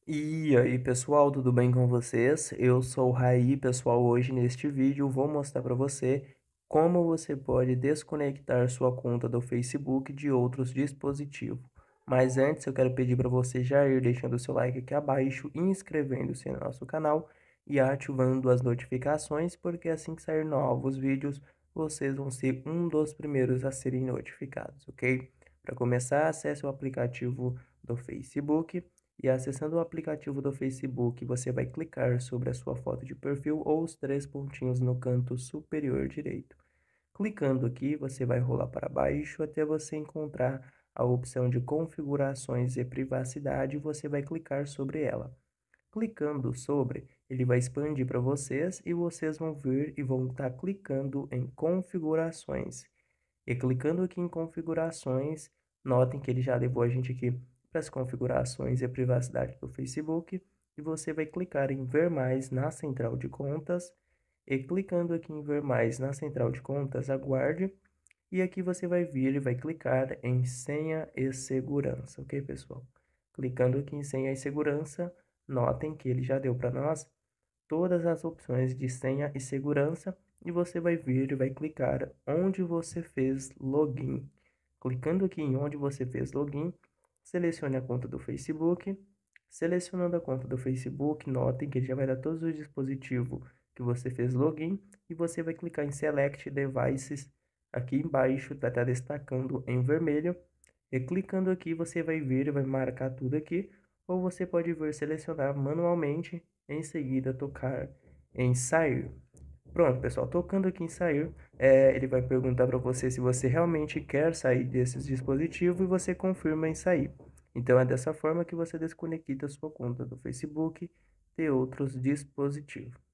E aí pessoal, tudo bem com vocês? Eu sou o Raí, pessoal. Hoje neste vídeo vou mostrar para você como você pode desconectar sua conta do Facebook de outros dispositivos. Mas antes eu quero pedir para você já ir deixando o seu like aqui abaixo, inscrevendo-se no nosso canal e ativando as notificações, porque assim que sair novos vídeos, vocês vão ser um dos primeiros a serem notificados, ok? Para começar, acesse o aplicativo do Facebook. E acessando o aplicativo do Facebook, você vai clicar sobre a sua foto de perfil ou os três pontinhos no canto superior direito. Clicando aqui, você vai rolar para baixo até você encontrar a opção de configurações e privacidade e você vai clicar sobre ela. Clicando sobre, ele vai expandir para vocês e vocês vão vir e vão estar clicando em configurações. E clicando aqui em configurações, notem que ele já levou a gente aqui para as configurações e privacidade do Facebook. E você vai clicar em ver mais na central de contas. E clicando aqui em ver mais na central de contas, aguarde. E aqui você vai vir e vai clicar em senha e segurança, ok, pessoal? Clicando aqui em senha e segurança, notem que ele já deu para nós todas as opções de senha e segurança e você vai vir e vai clicar onde você fez login. Clicando aqui em onde você fez login, selecione a conta do Facebook. Selecionando a conta do Facebook, notem que ele já vai dar todos os dispositivos que você fez login e você vai clicar em Select Devices. Aqui embaixo vai estar destacando em vermelho e clicando aqui você vai vir e vai marcar tudo aqui, ou você pode vir selecionar manualmente, em seguida tocar em sair. Pronto, pessoal, tocando aqui em sair, ele vai perguntar para você se você realmente quer sair desses dispositivos e você confirma em sair. Então é dessa forma que você desconecta sua conta do Facebook de outros dispositivos.